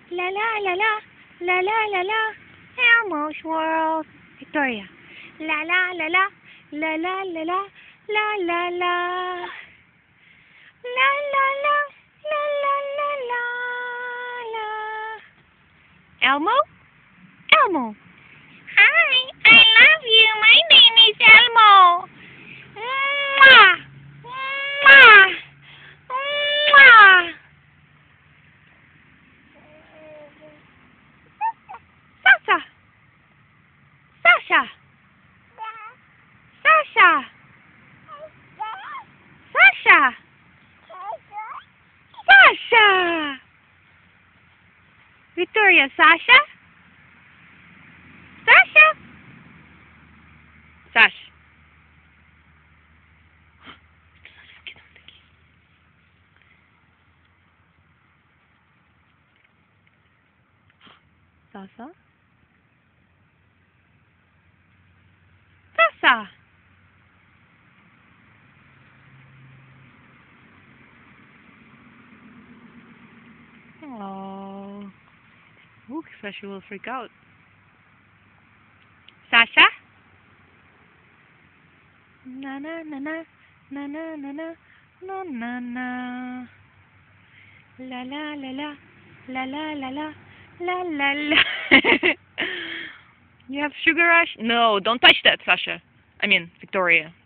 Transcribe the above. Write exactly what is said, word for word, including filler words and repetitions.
La la la la. La la la la. Elmo's world. Victoria. La la la la. La la la la. La la la. La la la. La la la la. La. Elmo? Elmo. Hi, I love you. My name is Elmo. Mwah. Mwah. Mwah. Sasha. Sasha. Sasha. Sasha. Sasha. Victoria, Sasha? Sasha? Sasha. Sasha? Sasha. Oh. Ooh, Sasha will freak out. Sasha? Na na na na na na na na na na na. La la la la la la la la la la la. You have sugar rush? No, don't touch that, Sasha. I mean, Victoria.